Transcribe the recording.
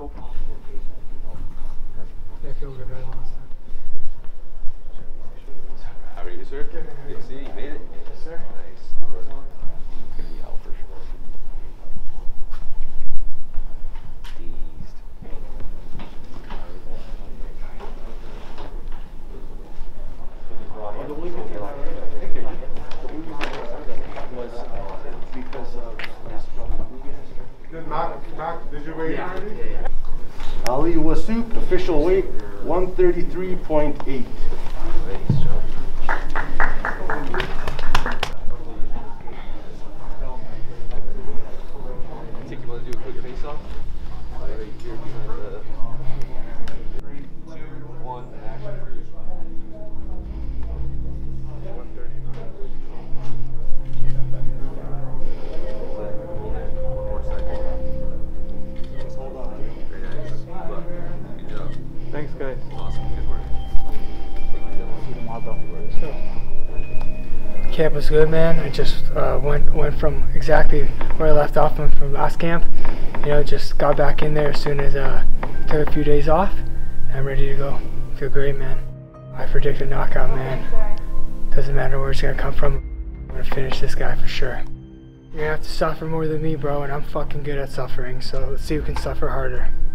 Yeah, I feel good right last time. How are you, sir? Good. Good to see you. You made it? Yes, sir. Nice. Good work. It's going to be out for sure. Dazed. Mark, did you weigh already? Yeah. Ali Wasouk, official weight 133.8. Thanks, Joe. I think you want to do a quick face-off? Right here behind the... 3, 2, 1, action. 139. Good job. Thanks, guys. Awesome. Good work. Camp was good, man. I just went from exactly where I left off from last camp. You know, just got back in there as soon as took a few days off. And I'm ready to go. Feel great, man. I predict a knockout, man. Doesn't matter where it's gonna come from. I'm gonna finish this guy for sure. You're gonna have to suffer more than me, bro, and I'm fucking good at suffering. So let's see who can suffer harder.